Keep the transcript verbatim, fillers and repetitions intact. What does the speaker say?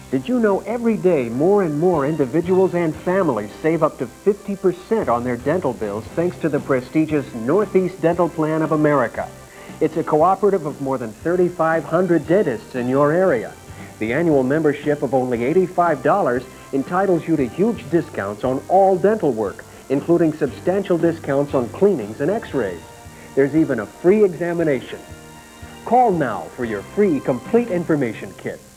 Did you know every day more and more individuals and families save up to fifty percent on their dental bills thanks to the prestigious Northeast Dental Plan of America? It's a cooperative of more than thirty-five hundred dentists in your area. The annual membership of only eighty-five dollars entitles you to huge discounts on all dental work, including substantial discounts on cleanings and x-rays. There's even a free examination. Call now for your free complete information kit.